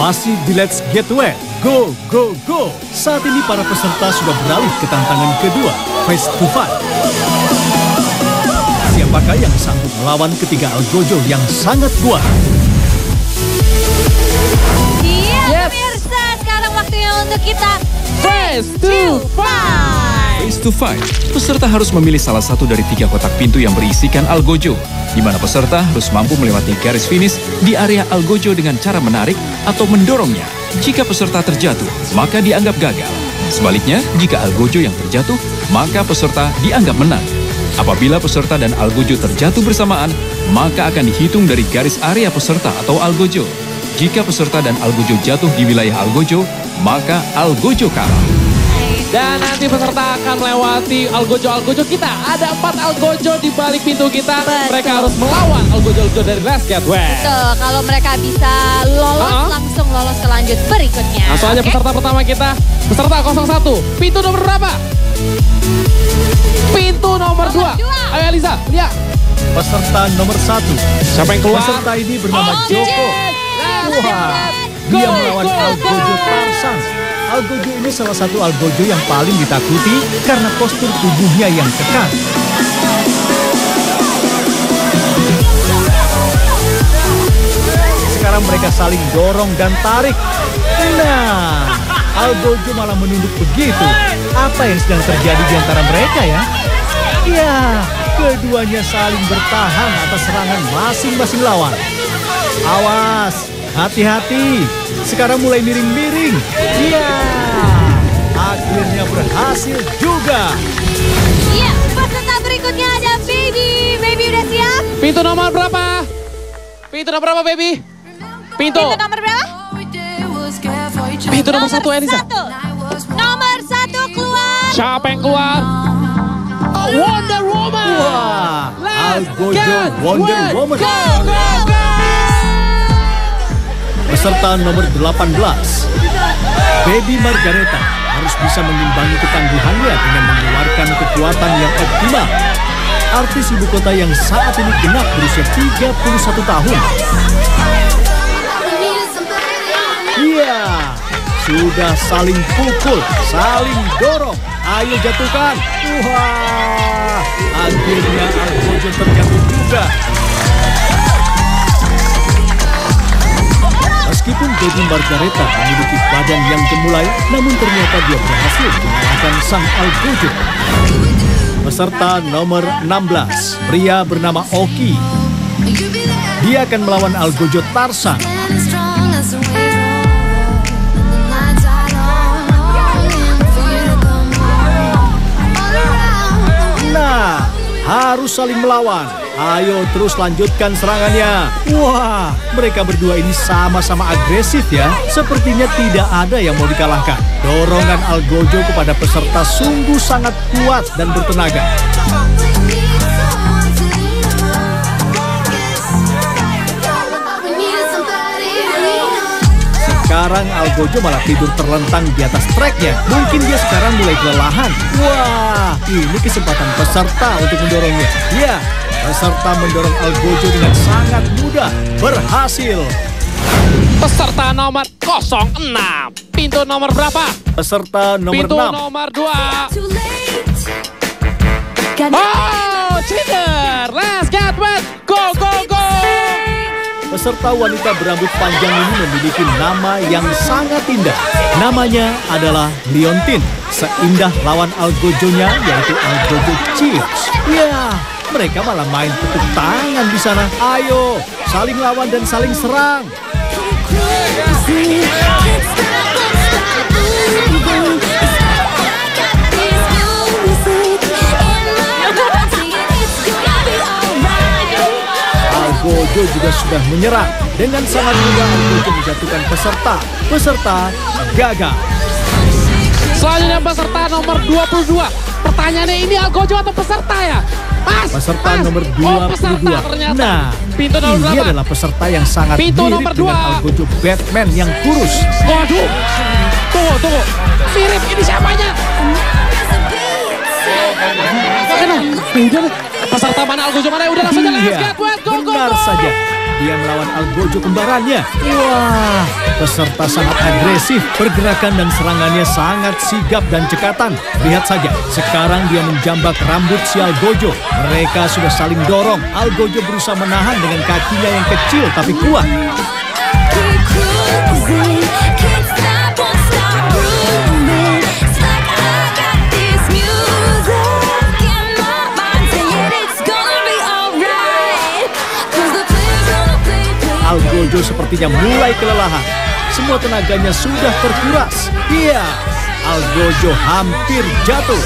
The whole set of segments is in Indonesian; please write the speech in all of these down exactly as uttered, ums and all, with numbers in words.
Masih di Let's Get Wet, go, go, go. Saat ini para peserta sudah beralih ke tantangan kedua, Face to Fight. Siapakah yang sanggup melawan ketiga Algojo yang sangat kuat? Iya, Yes. pemirsa, sekarang waktunya untuk kita Face to Fight. Face to Fight, peserta harus memilih salah satu dari tiga kotak pintu yang berisikan Algojo, di mana peserta harus mampu melewati garis finish di area Algojo dengan cara menarik atau mendorongnya. Jika peserta terjatuh, maka dianggap gagal. Sebaliknya, jika Algojo yang terjatuh, maka peserta dianggap menang. Apabila peserta dan Algojo terjatuh bersamaan, maka akan dihitung dari garis area peserta atau Algojo. Jika peserta dan Algojo jatuh di wilayah Algojo, maka Algojo kalah. Dan nanti peserta akan melewati Algojo-Algojo kita. Ada empat Algojo di balik pintu kita. Betul. Mereka harus melawan Algojo-Algojo dari Let's Get Wet. Betul, kalau mereka bisa lolos, Uh-huh. langsung lolos ke lanjut berikutnya. Langsung aja Oke? peserta pertama kita. Peserta nol satu. Pintu nomor berapa? Pintu nomor Nomor dua. dua. Ayo Elisa, lihat. Peserta nomor satu. Siapa yang keluar? Peserta ini bernama Oh, Joko. Let's get Wah, wet. dia Go, melawan go, Algojo go. Tarzan. Algojo ini salah satu Algojo yang paling ditakuti karena postur tubuhnya yang kekar. Sekarang mereka saling dorong dan tarik. Nah, Algojo malah menunduk begitu. Apa yang sedang terjadi di antara mereka ya? Ya, keduanya saling bertahan atas serangan masing-masing lawan. Awas, hati-hati. Sekarang mulai miring-miring. Iya, akhirnya berhasil juga. Iya, peserta berikutnya ada Baby. Baby udah siap? Pintu nomor berapa? Pintu nomor berapa, baby? Pintu. Pintu nomor berapa? Pintu nomor satu, Elisa. Satu. Nomor satu keluar. Siapa yang keluar? Wonder Woman. Wah, Let's Algojo get Wonder wet. Woman. Go, go, go. Peserta nomor delapan belas, Baby Margareta harus bisa mengimbangi ketangguhannya dengan mengeluarkan kekuatan yang optimal. Artis ibu kota yang saat ini genap berusia tiga puluh satu tahun. Iya, sudah saling pukul, saling dorong. Ayo jatuhkan. Wah, akhirnya Algojo terjatuh juga. Meskipun Baby Margareta memiliki badan yang gemulai, namun ternyata dia berhasil mengalahkan sang Algojo. Peserta nomor enam belas, pria bernama Oki. Dia akan melawan Algojo Tarzan. Nah, harus saling melawan. Ayo terus lanjutkan serangannya. Wah, mereka berdua ini sama-sama agresif ya. Sepertinya tidak ada yang mau dikalahkan. Dorongan Algojo kepada peserta sungguh sangat kuat dan bertenaga. Sekarang Algojo malah tidur terlentang di atas treknya. Mungkin dia sekarang mulai kelelahan. Wah, ini kesempatan peserta untuk mendorongnya. Ya, peserta mendorong Algojo dengan sangat mudah. Berhasil. Peserta nomor nol enam. Pintu nomor berapa? Peserta nomor Pintu enam. nomor dua. Oh, cheater. Let's get wet. Go, go, go. Peserta wanita berambut panjang ini memiliki nama yang sangat indah. Namanya adalah Leontine. Seindah lawan Algojonya, yaitu Algojo Cheers. Ya, mereka malah main tepuk tangan di sana. Ayo, saling lawan dan saling serang. Algojo juga sudah menyerang. Dengan sangat mudah Algojo menjatuhkan peserta. Peserta gagal. Selanjutnya peserta nomor dua puluh dua. Pertanyaannya ini Algojo atau peserta ya? Mas, Peserta mas. nomor Oh, dua puluh peserta dua. ternyata. Nah, Pintu nomor ini berapa? adalah peserta yang sangat Pintu mirip nomor dengan dua. Algojo Batman yang kurus. Waduh. Tunggu, tunggu. Mirip ini siapanya? Mana? Udah, peserta mana Algojo mana? Udah langsung aja. Let's Iya, get wet. Go, go, benar. Benar saja, dia melawan Algojo kembarannya. Wah, peserta sangat agresif, pergerakan dan serangannya sangat sigap dan cekatan. Lihat saja, sekarang dia menjambak rambut si Algojo. Mereka sudah saling dorong. Algojo berusaha menahan dengan kakinya yang kecil tapi kuat. Algojo sepertinya mulai kelelahan. Semua tenaganya sudah terkuras. Iya, Algojo hampir jatuh.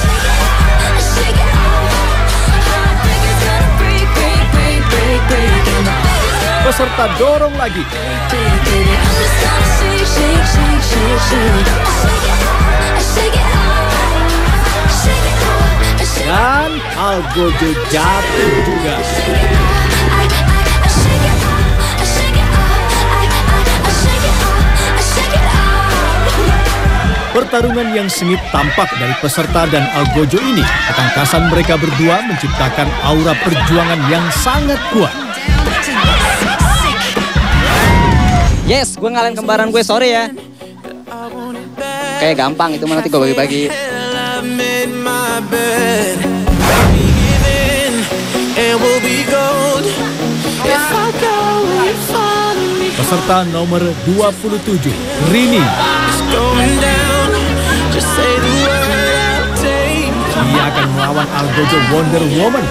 Peserta dorong lagi. Dan Algojo jatuh juga. Pertarungan yang sengit tampak dari peserta dan Algojo ini. Ketangkasan mereka berdua menciptakan aura perjuangan yang sangat kuat. Yes, gue ngalahin kembaran gue, sorry ya. Kayak gampang itu, nanti gue bagi-bagi. Peserta nomor dua puluh tujuh, Rini. Dia akan melawan Algojo Wonder Woman.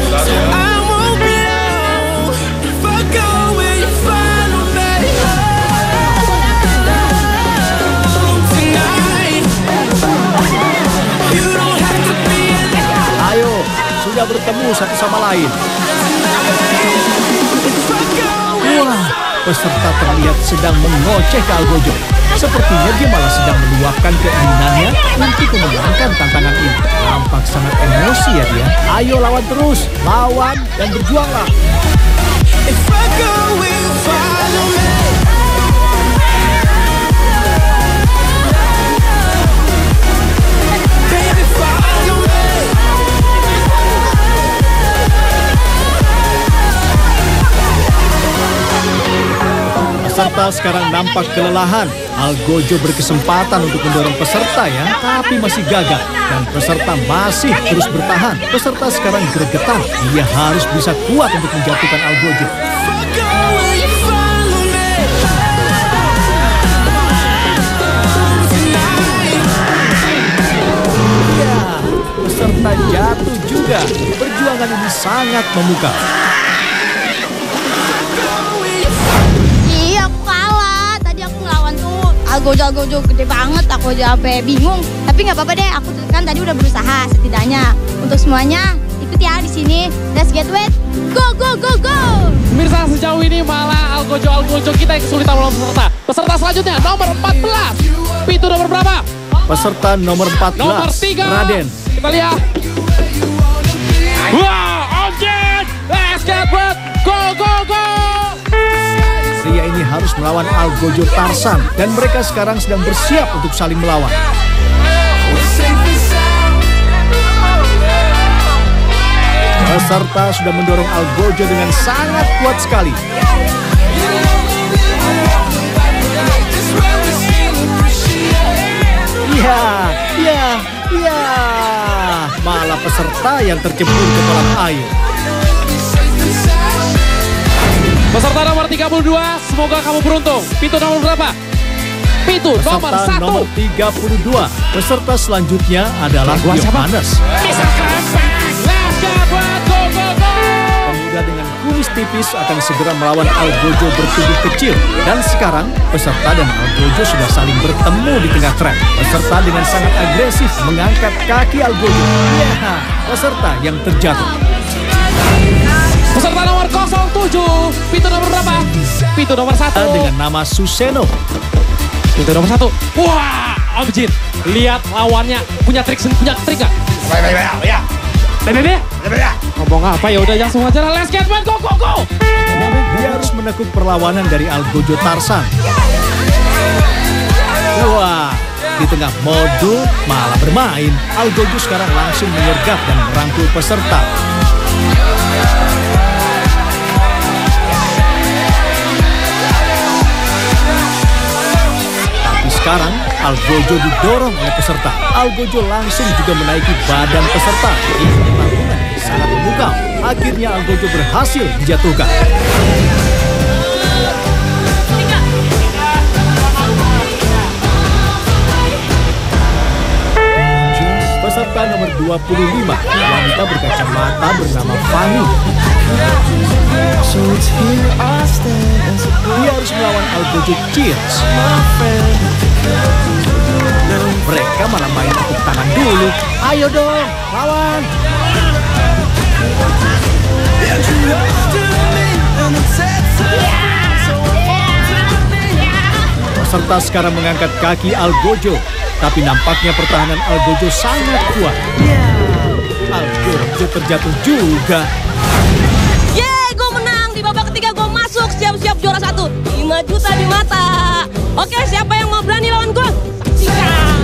Ayo, sudah bertemu satu sama lain. Wah, peserta terlihat sedang mengoceh ke Algojo. Sepertinya dia malah sedang meluapkan keinginannya untuk memenangkan tantangan ini. Nampak sangat emosi ya dia. Ayo lawan terus, lawan dan berjuanglah. Peserta sekarang nampak kelelahan. Algojo berkesempatan untuk mendorong peserta ya, tapi masih gagal. Dan peserta masih terus bertahan. Peserta sekarang gregetan. Dia harus bisa kuat untuk menjatuhkan Algojo. Ya, peserta jatuh juga. Perjuangan ini sangat memukau. Algojo-algojo gede banget, aku aja sampai bingung. Tapi nggak apa-apa deh, aku kan tadi udah berusaha setidaknya. Untuk semuanya, ikut ya di sini. Let's get wet, go go go go. Pemirsa, sejauh ini malah Algojo-algojo kita yang kesulitan melawan peserta. Peserta selanjutnya nomor empat belas. Pintu nomor berapa? Peserta nomor empat belas, nomor tiga. Raden. Kita lihat. Wow, Omjin, let's get wet, go go go. Pria ini harus melawan Algojo Tarzan dan mereka sekarang sedang bersiap untuk saling melawan. Peserta sudah mendorong Algojo dengan sangat kuat sekali. Iya, iya, iya. Malah peserta yang tercebur ke kolam air. Peserta nomor tiga puluh dua, semoga kamu beruntung. Pintu nomor berapa? Pintu Peserta nomor satu. nomor tiga puluh dua. Peserta selanjutnya adalah Yohanes. Pemuda dengan kumis tipis akan segera melawan Algojo bertubuh kecil. Dan sekarang peserta dan Algojo sudah saling bertemu di tengah trek. Peserta dengan sangat agresif mengangkat kaki Algojo. Ya, peserta yang terjatuh. Peserta nomor nol tujuh, pintu nomor berapa? Pintu nomor satu. Dengan nama Suseno. Pintu nomor satu. Wah, Om Jin, lihat lawannya punya trik, punya trik gak? Ya. Bebe, ngomong apa ya udah langsung aja. Let's get man, go go go. Dia harus menekuk perlawanan dari Algojo Tarzan. Wah, di tengah mode malah bermain. Algojo sekarang langsung menyergap dan merangkul peserta. sekarang, Algojo didorong oleh peserta. Algojo langsung juga menaiki badan peserta. Ini pertarungan sangat memukau. Akhirnya Algojo berhasil dijatuhkan. Peserta nomor dua puluh lima, wanita berkacamata bernama Fanny. Dia harus melawan Algojo Cheers. Mereka malah main tepuk tangan dulu. Ayo dong, lawan. Peserta sekarang mengangkat kaki Algojo, tapi nampaknya pertahanan Algojo sangat kuat. Algojo terjatuh juga. Yeay, gue menang. Di babak ketiga gue masuk. Siap-siap juara satu. lima juta di mata. Oke, siapa yang mau berani lawan gue? Saksikan.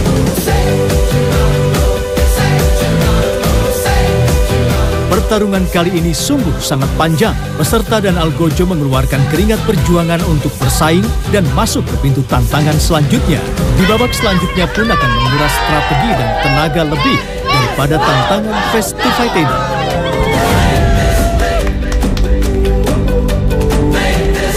Pertarungan kali ini sungguh sangat panjang. Peserta dan Algojo mengeluarkan keringat perjuangan untuk bersaing dan masuk ke pintu tantangan selanjutnya. Di babak selanjutnya pun akan menguras strategi dan tenaga lebih daripada tantangan Festival ini.